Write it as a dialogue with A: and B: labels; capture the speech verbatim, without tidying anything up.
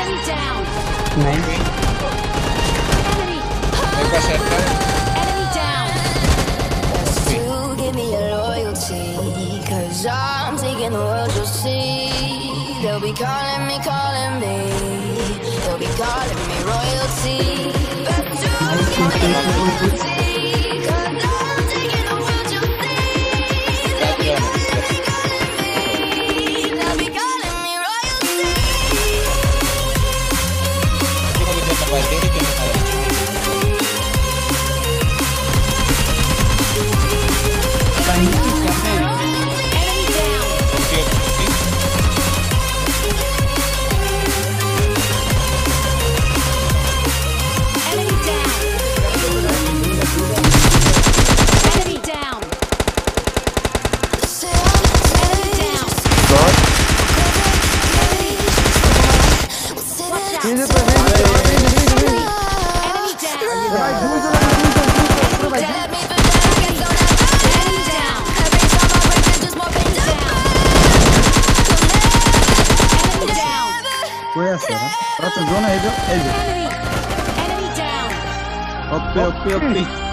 A: Enemy down.
B: Nice.
A: Enemy. Enemy down.
C: Still give me your loyalty, cause I'm taking the world, you'll see. They'll be calling me, calling me. They'll be calling me royalty. But still give me your loyalty, cause I'm taking the world, you'll see. They'll be calling me, calling me. They'll be calling me royalty.
A: Enemy down. Enemy down. Enemy down. Enemy down.
B: He's up, he's up, he's
A: Enemy down.
B: up.
A: Enemy down. Enemy down.
B: Where is it? What's the zone? Is it?
A: Enemy. Enemy down.
B: Up, up, up, up.